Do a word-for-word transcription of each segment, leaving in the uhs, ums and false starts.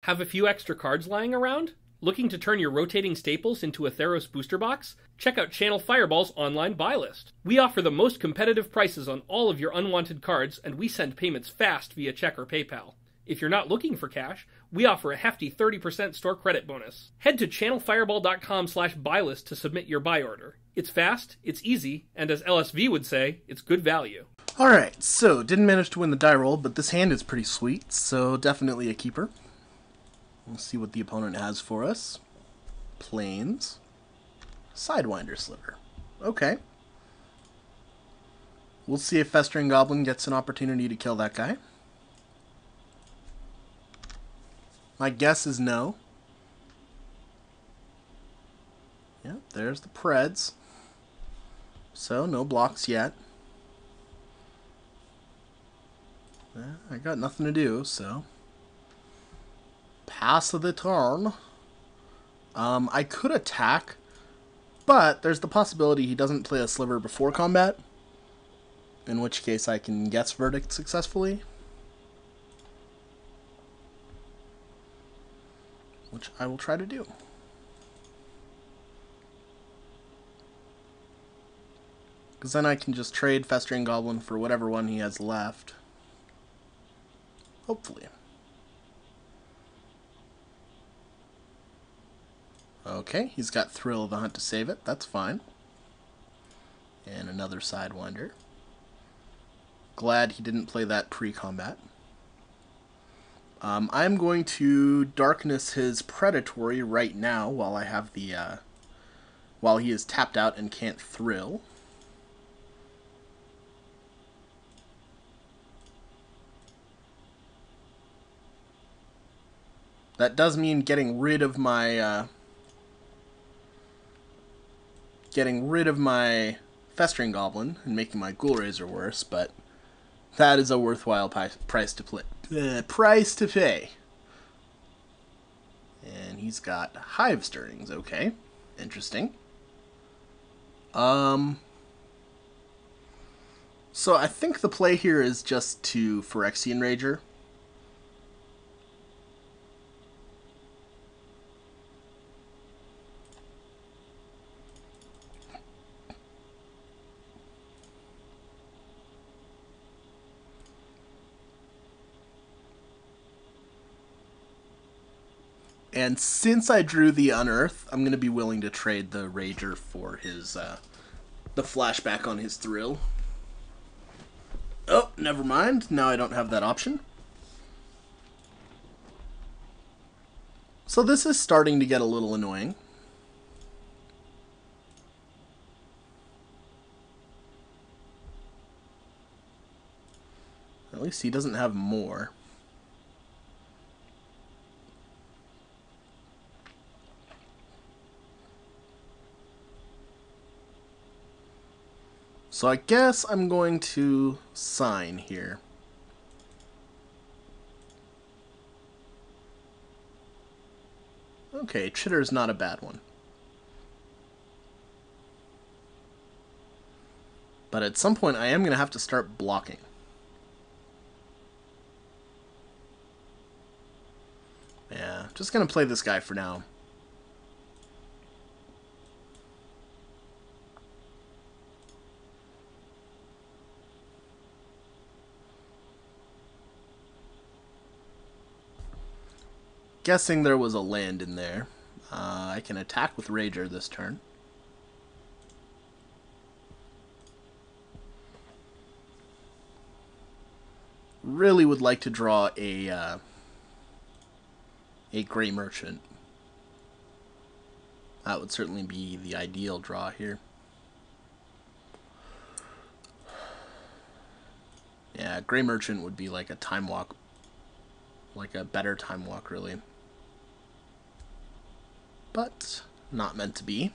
Have a few extra cards lying around? Looking to turn your rotating staples into a Theros booster box? Check out Channel Fireball's online buy list. We offer the most competitive prices on all of your unwanted cards, and we send payments fast via check or PayPal. If you're not looking for cash, we offer a hefty thirty percent store credit bonus. Head to channelfireball.com slash buy list to submit your buy order. It's fast, it's easy, and as L S V would say, it's good value. Alright, so didn't manage to win the die roll, but this hand is pretty sweet, so definitely a keeper. We'll see what the opponent has for us. Plains. Sidewinder Sliver. Okay. We'll see if Festering Goblin gets an opportunity to kill that guy. My guess is no. Yeah, there's the Preds. So, no blocks yet. Yeah, I got nothing to do, so... Pass of the turn. Um, I could attack, but there's the possibility he doesn't play a Sliver before combat, in which case I can guess Verdict successfully. Which I will try to do. Because then I can just trade Festering Goblin for whatever one he has left. Hopefully. Okay, he's got Thrill of the Hunt to save it. That's fine. And another Sidewinder. Glad he didn't play that pre-combat. Um, I'm going to Darkness his Predatory right now while I have the, uh, while he is tapped out and can't Thrill. That does mean getting rid of my, uh, getting rid of my Festering Goblin and making my Ghoul Raiser worse, but that is a worthwhile price to play. Uh, price to pay. And he's got Hive Stirrings. Okay, interesting. Um. So I think the play here is just to Phyrexian Rager. And since I drew the Unearth, I'm going to be willing to trade the Rager for his, uh, the flashback on his Thrill. Oh, never mind. Now I don't have that option. So this is starting to get a little annoying. At least he doesn't have more. So I guess I'm going to sign here. Okay, Chitter's not a bad one. But at some point I am going to have to start blocking. Yeah, just going to play this guy for now. Guessing there was a land in there. Uh, I can attack with Rager this turn. Really would like to draw a uh, a Grey Merchant. That would certainly be the ideal draw here. Yeah, Grey Merchant would be like a Time Walk, like a better Time Walk, really. But not meant to be.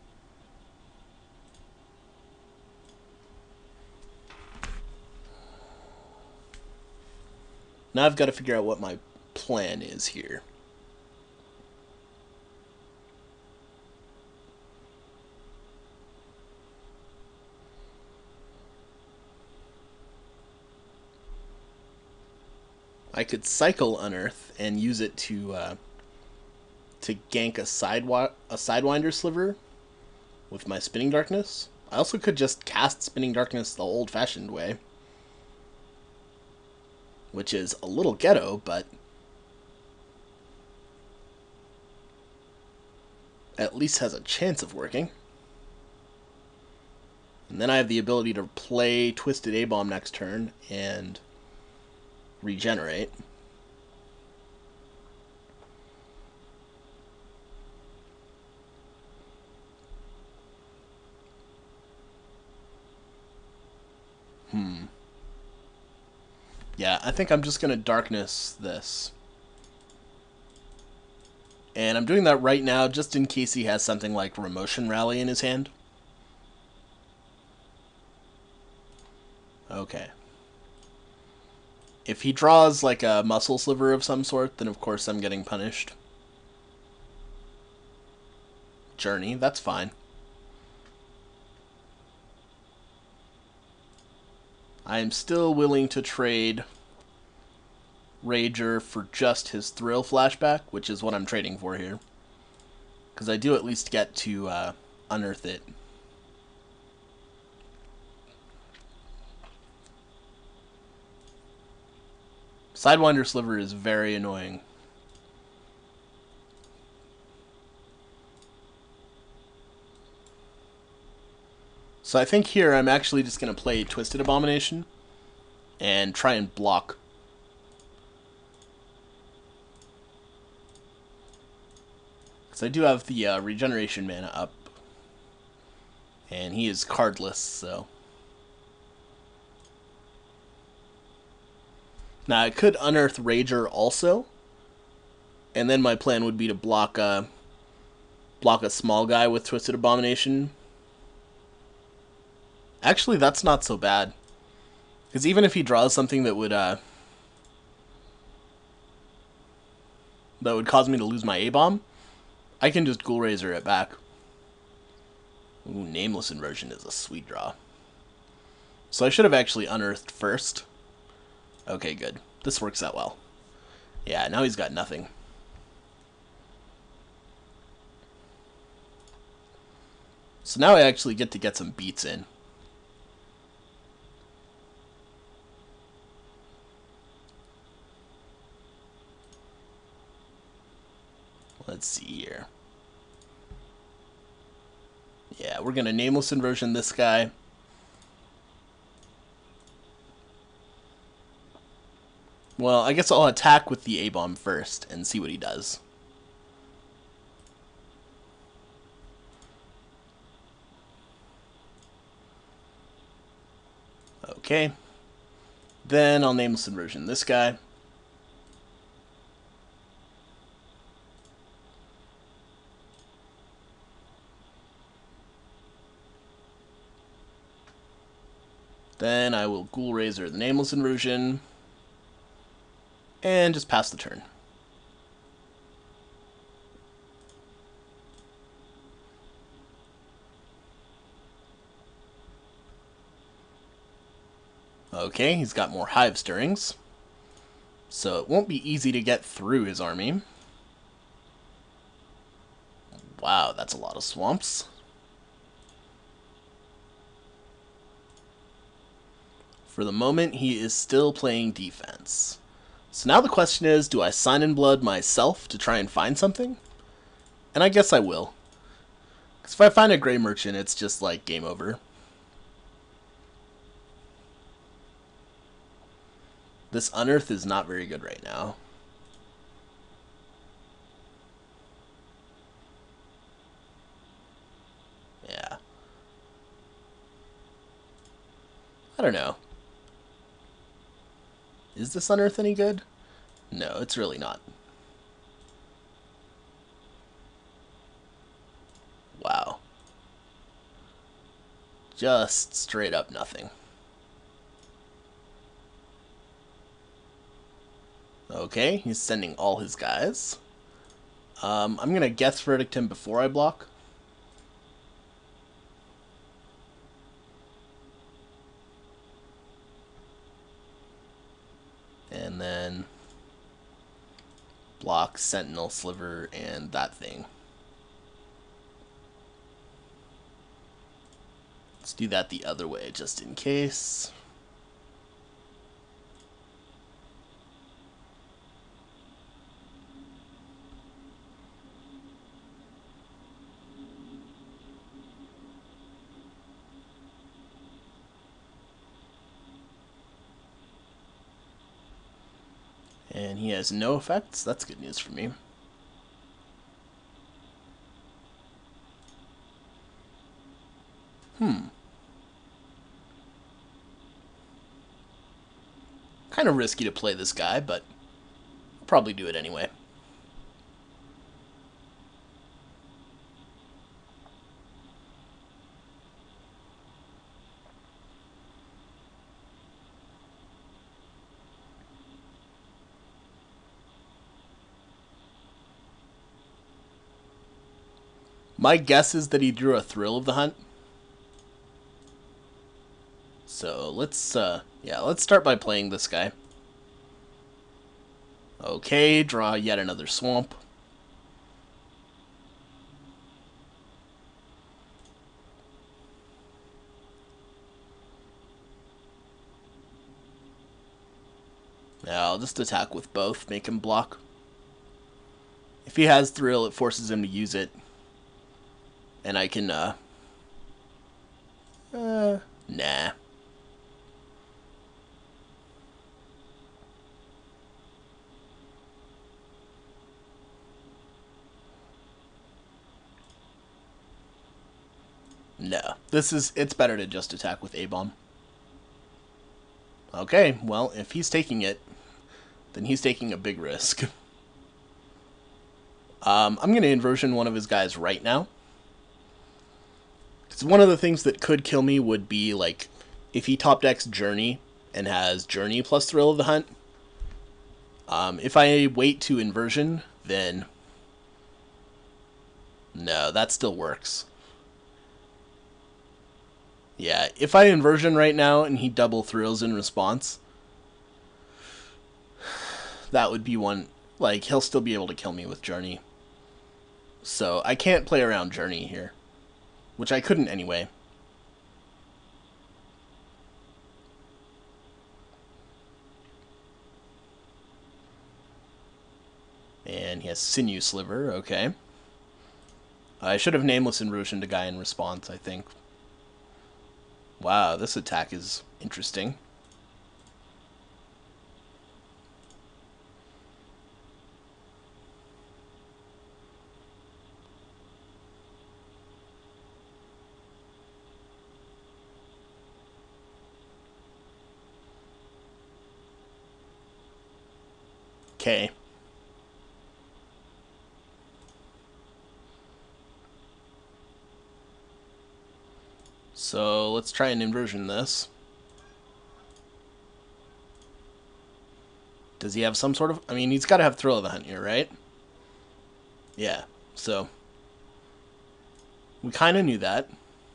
Now I've got to figure out what my plan is here. I could cycle Unearth and use it to uh, to gank a sidewi- a Sidewinder Sliver with my Spinning Darkness. I also could just cast Spinning Darkness the old-fashioned way, which is a little ghetto, but at least has a chance of working. And then I have the ability to play Twisted A-Bomb next turn and regenerate. Hmm. Yeah, I think I'm just going to Darkness this. And I'm doing that right now just in case he has something like Remotion Rally in his hand. Okay. If he draws like a Muscle Sliver of some sort, then of course I'm getting punished. Journey, that's fine. I am still willing to trade Rager for just his Thrill Flashback, which is what I'm trading for here. Because I do at least get to uh, unearth it. Sidewinder Sliver is very annoying. So I think here I'm actually just going to play Twisted Abomination and try and block. Because I do have the uh, regeneration mana up. And he is cardless, so... Now I could unearth Rager also. And then my plan would be to block a, block a small guy with Twisted Abomination. Actually, that's not so bad. Because even if he draws something that would uh, that would cause me to lose my A-Bomb, I can just Ghoul Razor it back. Ooh, Nameless Inversion is a sweet draw. So I should have actually unearthed first. Okay, good. This works out well. Yeah, now he's got nothing. So now I actually get to get some beats in. Let's see here. Yeah, we're going to Nameless Inversion this guy. Well, I guess I'll attack with the A-Bomb first and see what he does. Okay. Then I'll Nameless Inversion this guy. Then I will Ghoul Razor the Nameless Inversion. And just pass the turn. Okay, he's got more Hive Stirrings. So it won't be easy to get through his army. Wow, that's a lot of swamps. For the moment, he is still playing defense. So now the question is, do I Sign in Blood myself to try and find something? And I guess I will. Because if I find a Grey Merchant, it's just like game over. This Unearth is not very good right now. Yeah. I don't know. Is this Unearth any good? No, it's really not. Wow. Just straight up nothing. Okay, he's sending all his guys. Um, I'm going to Guess Verdict him before I block. And then block, Sentinel, Sliver, and that thing. Let's do that the other way, just in case. And he has no effects. That's good news for me. Hmm. Kind of risky to play this guy, but I'll probably do it anyway. My guess is that he drew a Thrill of the Hunt. So let's, uh, yeah, let's start by playing this guy. Okay, draw yet another swamp. Now I'll just attack with both, make him block. If he has Thrill, it forces him to use it. And I can, uh... Uh, nah. No. This is, it's better to just attack with A-Bomb. Okay, well, if he's taking it, then he's taking a big risk. um, I'm going to inversion one of his guys right now. Because one of the things that could kill me would be, like, if he top decks Journey and has Journey plus Thrill of the Hunt. Um, if I wait to inversion, then... No, that still works. Yeah, if I inversion right now and he double Thrills in response, that would be one... Like, he'll still be able to kill me with Journey. So, I can't play around Journey here. Which I couldn't anyway. And he has Sinew Sliver, okay. I should have Nameless Inversioned a guy in response, I think. Wow, this attack is interesting. Okay. So let's try and inversion this. Does he have some sort of... I mean, he's got to have Thrill of the Hunt here, right? Yeah, so... We kind of knew that.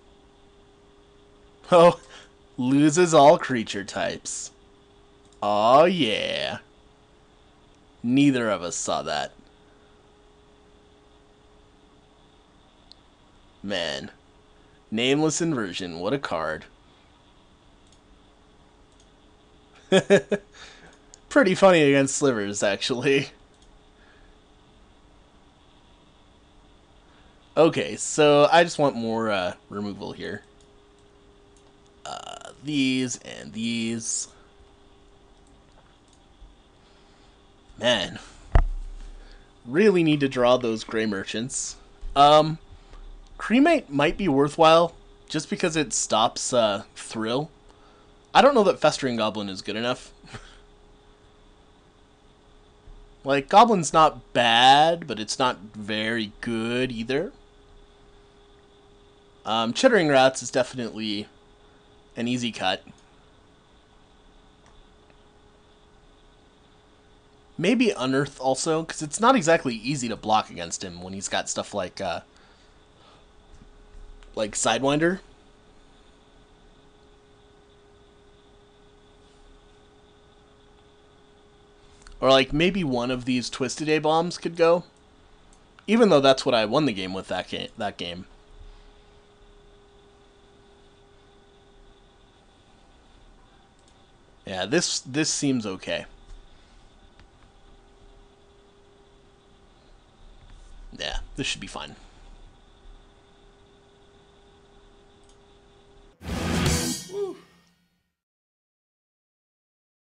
Oh, loses all creature types. Oh yeah. Neither of us saw that. Man. Nameless Inversion, what a card. Pretty funny against Slivers, actually. Okay, so I just want more uh, removal here. Uh, these and these. Man. Really need to draw those Gray Merchants. Um... Cremate might be worthwhile, just because it stops uh, Thrill. I don't know that Festering Goblin is good enough. Like, Goblin's not bad, but it's not very good either. Um, Chittering Rats is definitely an easy cut. Maybe Unearth also, because it's not exactly easy to block against him when he's got stuff like... Uh, like Sidewinder. Or, like, maybe one of these Twisted A-bombs could go. Even though that's what I won the game with that game. That game. Yeah, this this seems okay. Yeah, this should be fine.